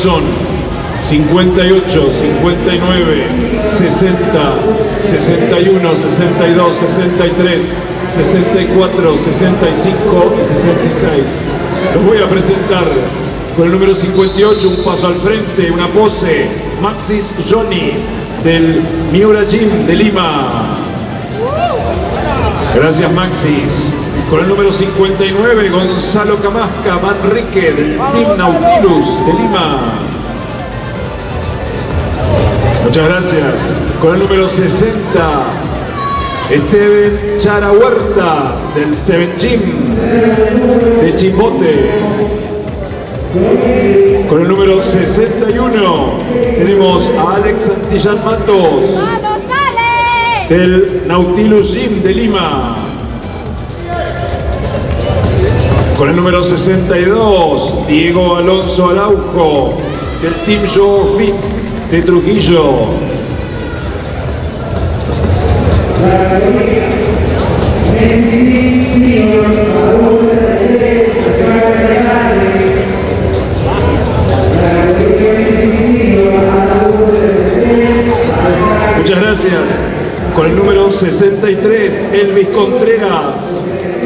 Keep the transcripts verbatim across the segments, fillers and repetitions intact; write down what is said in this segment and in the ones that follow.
son cincuenta y ocho, cincuenta y nueve, sesenta, sesenta y uno, sesenta y dos, sesenta y tres, sesenta y cuatro, sesenta y cinco y sesenta y seis. Los voy a presentar con el número cincuenta y ocho, un paso al frente, una pose, Maxis Johnny del Miura Gym de Lima. Gracias, Maxis. Con el número cincuenta y nueve, Gonzalo Camasca Manrique del Team Nautilus de Lima. Muchas gracias. Con el número sesenta, Steven Chara Huerta del Steven Gym de Chimbote. Con el número sesenta y uno tenemos a Alex Santillán Matos del Nautilus Gym de Lima. Con el número sesenta y dos, Diego Alonso Araujo del Team Yo Fit de Trujillo. Muchas gracias. Con el número sesenta y tres, Elvis Contreras.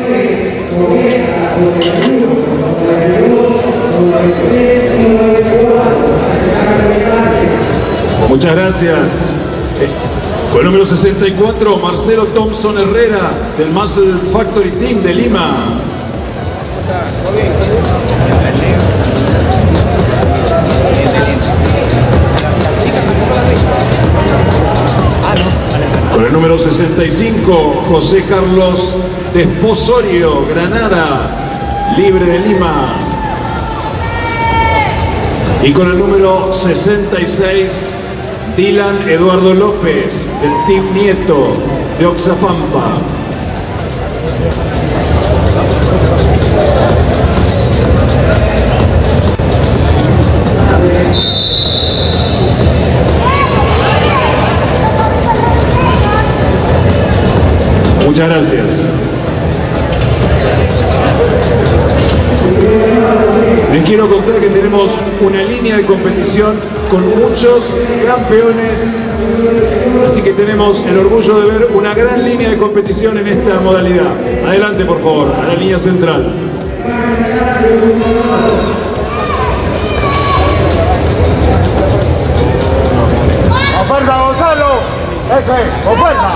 Muchas gracias. Con el número sesenta y cuatro, Marcelo Thompson Herrera del Muscle Factory Team de Lima. Con el número sesenta y cinco, José Carlos Desposorio, Granada, Libre de Lima. Y con el número sesenta y seis, Dylan Eduardo López, del Team Nieto de Oxapampa. Muchas gracias. Les quiero contar que tenemos una línea de competición con muchos campeones, así que tenemos el orgullo de ver una gran línea de competición en esta modalidad. Adelante, por favor, a la línea central. ¡Oferta, Gonzalo! ¡Eso es! ¡Oferta!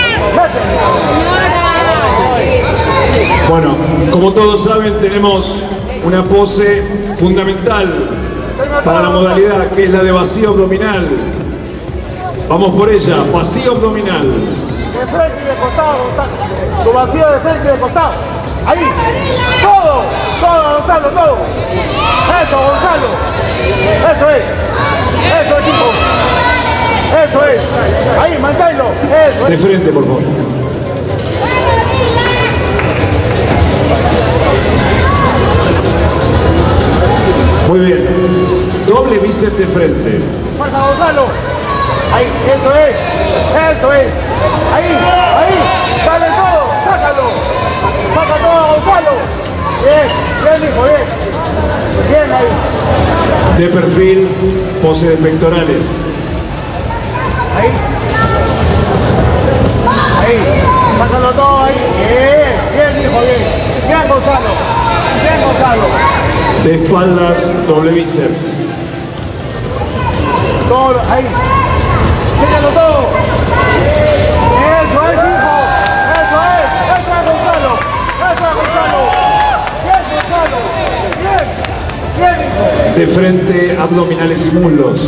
Bueno, como todos saben, tenemos una pose fundamental para la modalidad, que es la de vacío abdominal. Vamos por ella, vacío abdominal. De frente y de costado, Gonzalo. Tu vacío de frente y de costado. Ahí. Todo. Todo, Gonzalo, todo. Eso, Gonzalo. Eso es. Eso es, chico. Eso es. Ahí, manténlo. Eso es. De frente, por favor. Muy bien. Doble bíceps de frente. Fuerza, Gonzalo. Ahí, eso es. Eso es. Ahí, ahí. Dale todo. Sácalo. Saca todo, Gonzalo. Bien, bien, hijo, bien. Bien ahí. De perfil, pose de pectorales. Ahí. Ahí. Sácalo todo ahí. Bien, bien, hijo, bien. Bien, Gonzalo. Bien, Gonzalo. De espaldas, doble bíceps. Todo ahí. Sácalo todo. Eso es, hijo. Eso es. Eso es, Gonzalo. Eso es, Gonzalo. Bien, Gonzalo. Bien. Bien, hijo. De frente, abdominales y muslos.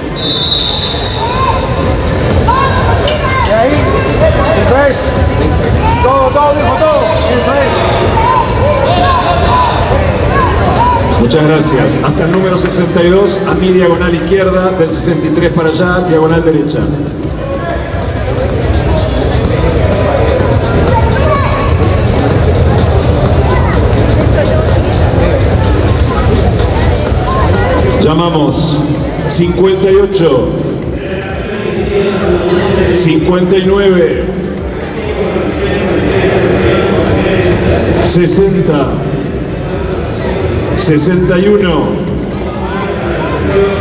Y ahí. Eso es. Todo, todo, hijo, todo. Eso es. Muchas gracias. Hasta el número sesenta y dos, a mi diagonal izquierda, del sesenta y tres para allá, diagonal derecha. Llamamos cincuenta y ocho, cincuenta y nueve, sesenta, sesenta y uno,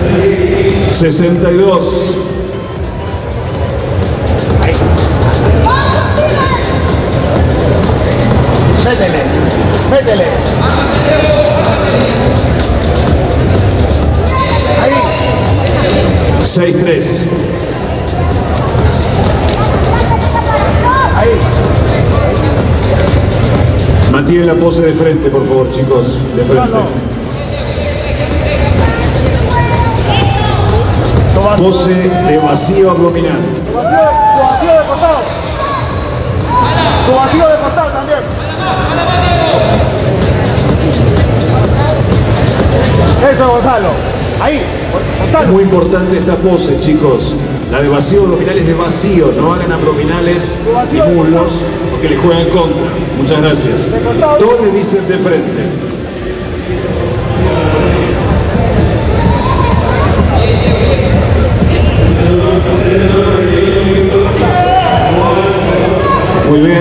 sesenta y dos. Métele, métele. Ahí. sesenta y tres. Ahí. Mantienen la pose de frente, por favor, chicos. De frente. Pose de vacío abdominal. Tu vacío de costado. Tu vacío de costado también. Eso, Gonzalo. Ahí. Gonzalo. Muy importante esta pose, chicos. La de vacío abdominal es de vacío. No hagan abdominales ni muslos porque les juegan contra. Muchas gracias. Doble bíceps de frente. Muy bien.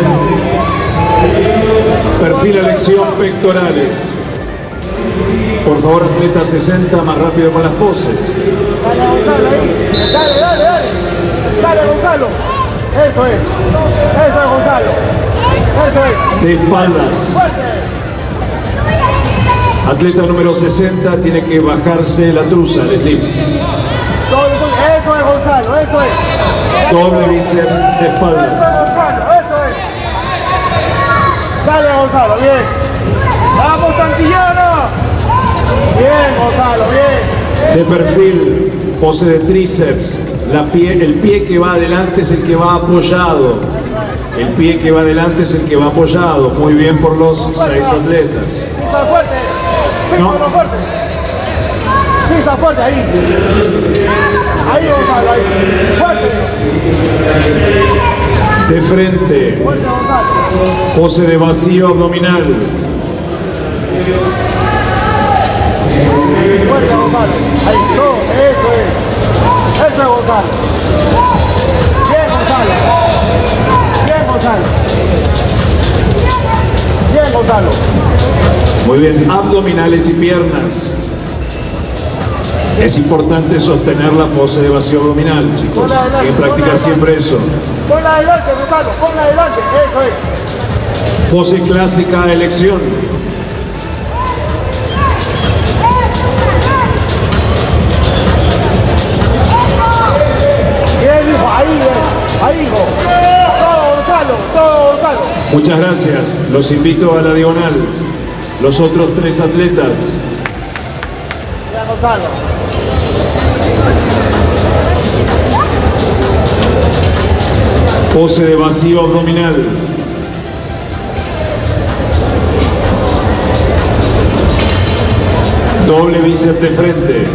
Perfil elección pectorales. Por favor, atleta sesenta, más rápido con las poses. Dale, Gonzalo, ahí. Dale, dale, dale. Dale, Gonzalo. Eso es. Eso es, Gonzalo. Eso es. De espaldas. Fuerte. Atleta número sesenta tiene que bajarse la truza, el slip. Eso es, Gonzalo. Eso es. Doble bíceps de espaldas. Eso es, Gonzalo. Eso es. Dale, Gonzalo. Bien. ¡Vamos, Santillana! Bien, Gonzalo, bien. De perfil, pose de tríceps. La pie, el pie que va adelante es el que va apoyado. El pie que va adelante es el que va apoyado. Muy bien por los seis atletas. Pisa fuerte. Pisa No. fuerte. Pisa fuerte, ahí. Ahí, Gonzalo, ahí. Fuerte. De frente, Fuerte, Gonzalo. pose de vacío abdominal. Fuerte, Gonzalo. Ahí, no, eso es. Eso es, Gonzalo. Bien, Gonzalo. Bien, Gonzalo. Bien, Gonzalo. Muy bien, abdominales y piernas. Es importante sostener la pose de vacío abdominal, chicos. Hay que practicar siempre eso. Ponla adelante, Gonzalo. Ponla adelante. Eso es. Pose clásica de elección. Bien, hijo. Ahí, eh. Ahí, hijo. Todo, Gonzalo. Todo, Gonzalo. Muchas gracias. Los invito a la diagonal. Los otros tres atletas. Ya, Gonzalo. Pose de vacío abdominal. Doble bíceps de frente.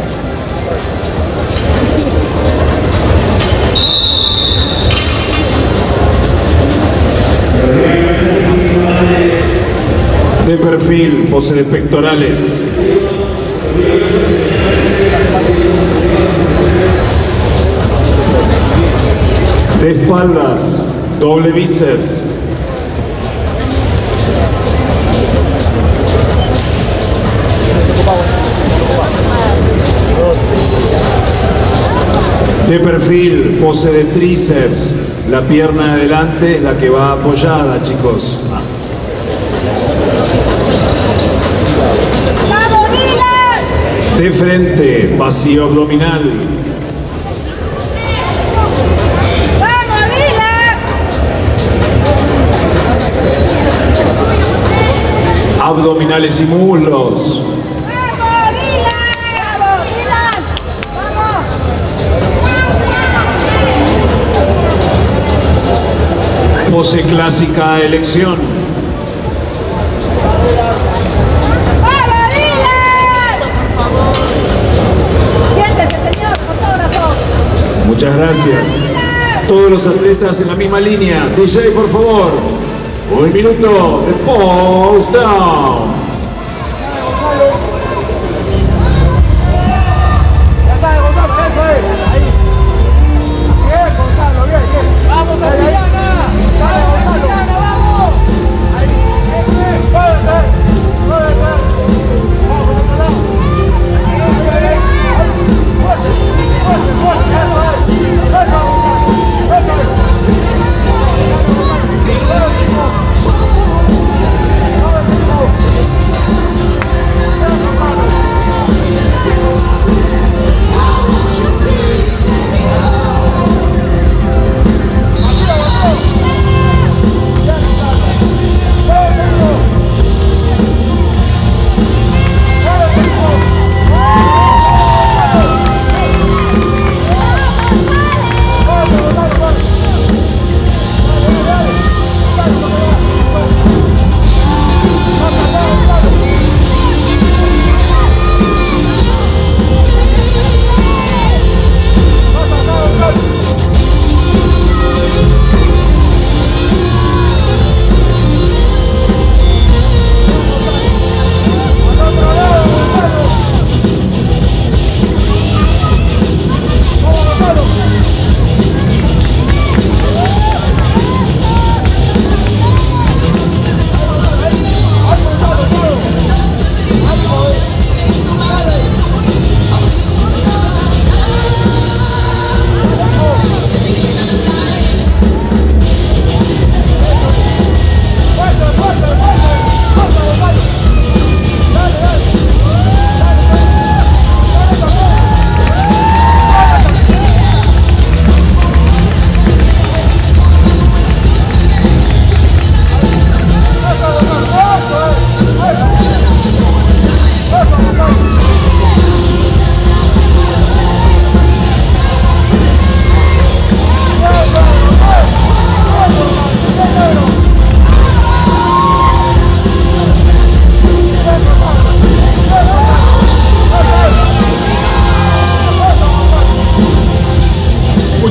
De perfil, pose de pectorales. De espaldas, doble bíceps. De perfil, pose de tríceps. La pierna de adelante es la que va apoyada, chicos. ¡Vamos, Dylan! De frente, vacío abdominal. ¡Vamos, Dylan! Abdominales y muslos. ¡Vamos, Dylan! ¡Vamos, Dylan! ¡Vamos! Pose clásica elección. ¡Vamos, Dylan! Siéntese, señor fotógrafo. Muchas gracias. Todos los atletas en la misma línea. D J, por favor. Un minuto de pose down. Ya está, Gonzalo. Eso es. Ahí. Bien, Gonzalo. Bien, bien. Vamos, Santillana. Dale, Gonzalo. Vamos. Ahí. Eso es. Fuerte. Fuerte. Vamos, Gonzalo. Ahí, ahí, ahí.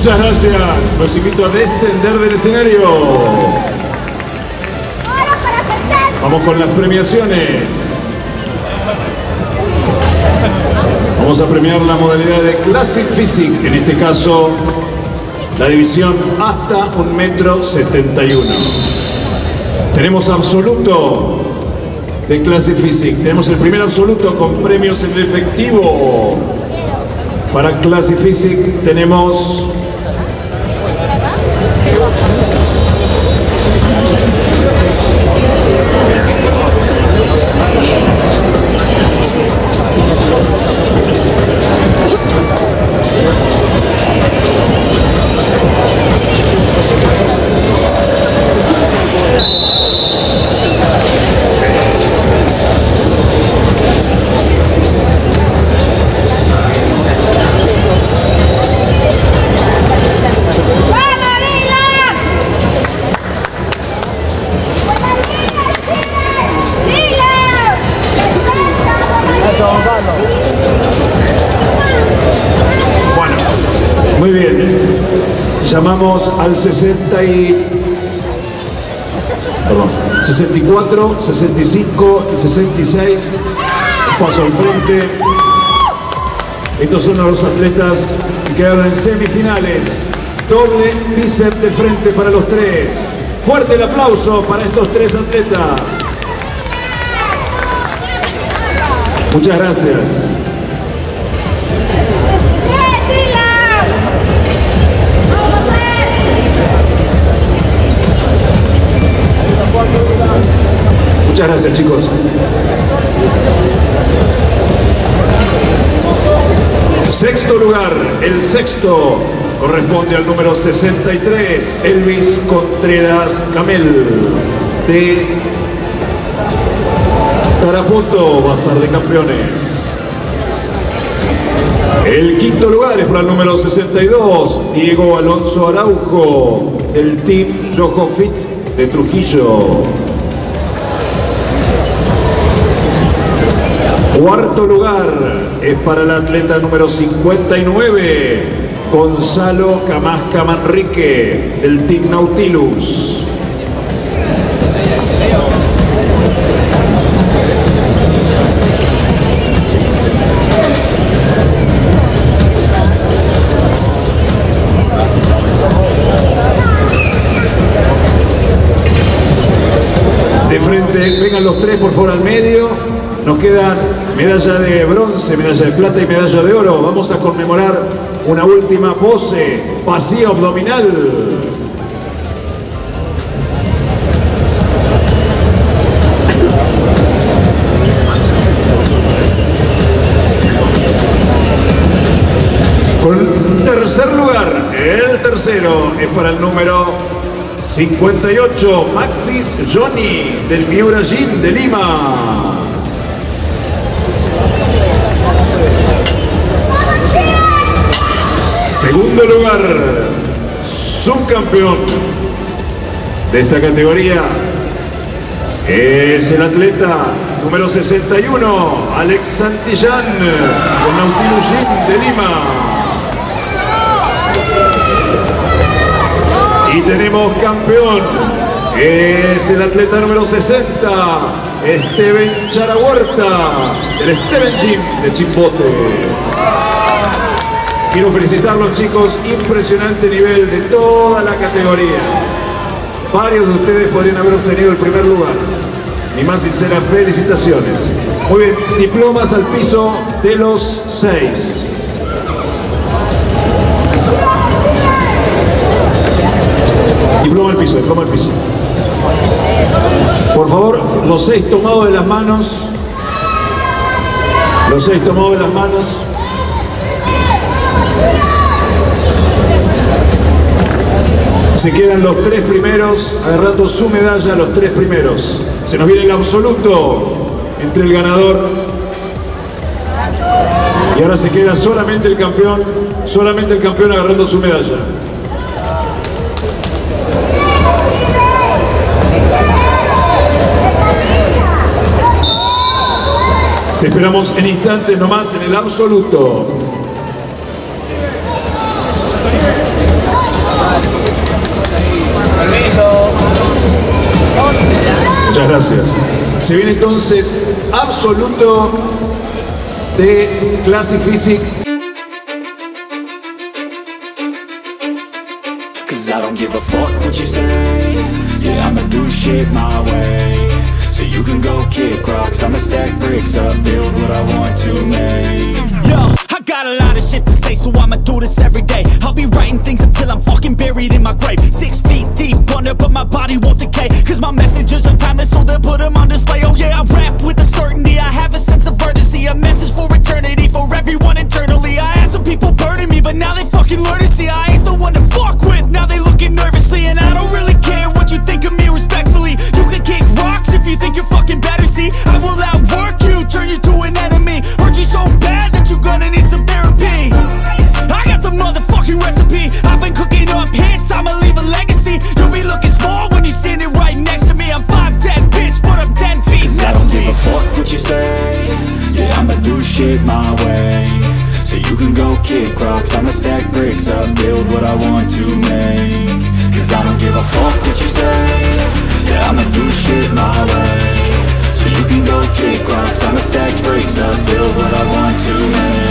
Muchas gracias. Los invito a descender del escenario. Vamos con las premiaciones. Vamos a premiar la modalidad de Classic Physique, en este caso la división hasta un metro setenta y uno. Tenemos absoluto de Classic Physique. Tenemos el primer absoluto con premios en efectivo. Para Classic Physique tenemos llamamos al sesenta y, perdón, sesenta y cuatro, sesenta y cinco y sesenta y seis. Paso al frente. Estos son los atletas que quedaron en semifinales. Doble bíceps de frente para los tres. Fuerte el aplauso para estos tres atletas. Muchas gracias. Muchas gracias, chicos. Sexto lugar, el sexto corresponde al número sesenta y tres, Elvis Contreras Camel, de Tarapoto, Bazar de Campeones. El quinto lugar es para el número sesenta y dos, Diego Alonso Araujo, del Team Yojo Fit de Trujillo. Cuarto lugar es para el atleta número cincuenta y nueve, Gonzalo Camasca Manrique, del Team Nautilus. De frente, vengan los tres por favor al medio. Nos quedan medalla de bronce, medalla de plata y medalla de oro. Vamos a conmemorar una última pose, vacío abdominal. Con tercer lugar, el tercero es para el número cincuenta y ocho, Maxis Johnny, del Miura Gym de Lima. Segundo lugar, subcampeón de esta categoría, es el atleta número sesenta y uno, Alex Santillán, con Nautilus Gym de Lima. Y tenemos campeón, es el atleta número sesenta, Steven Charahuerta, del Steven Gym de Chimbote. Quiero felicitarlos, chicos, impresionante nivel de toda la categoría. Varios de ustedes podrían haber obtenido el primer lugar. Mi más sinceras felicitaciones. Muy bien, diplomas al piso de los seis. Diploma al piso, diploma al piso. Por favor, los seis tomados de las manos. Los seis tomados de las manos. Se quedan los tres primeros, agarrando su medalla, los tres primeros. Se nos viene el absoluto entre el ganador. Y ahora se queda solamente el campeón, solamente el campeón agarrando su medalla. Te esperamos en instantes nomás en el absoluto. Gracias. Se viene entonces absoluto de Classic. Cause I don't give a fuck what you say. Yeah, I'ma do shit my way. So you can go kick rocks, I'ma stack bricks up, build what I want to make. Yo, I got a lot of shit to say, so I'ma do this every day. I'll be writing things until I'm fucking buried in my grave. Six feet deep under, but my body won't decay. Cause my messages are timeless, so they'll put them on display. Oh yeah, I rap with a certainty, I have a sense of urgency. A message for eternity, for everyone internally. I had some people burning me, but now they fucking learn to see I ain't the one to fuck with, now they looking nervously. And I don't really care what you think of me, respectfully. You can kick rocks if you think you're fucking better, see. I will outwork you, turn you to an enemy. Hurt you so bad that you're gonna need some therapy. I got the motherfucking recipe, I've been cooking up hits, I'ma leave a legacy. You'll be looking small when you're standing right next to me. I'm five ten, bitch, but I'm ten feet next to me. I don't give a fuck what you say. Yeah, I'ma do shit my way. So you can go kick rocks, I'ma stack bricks up, build what I want to make. Cause I don't give a fuck what you say. Yeah, I'ma do shit my way. So you can go kick rocks, I'ma stack bricks up, build what I want to make.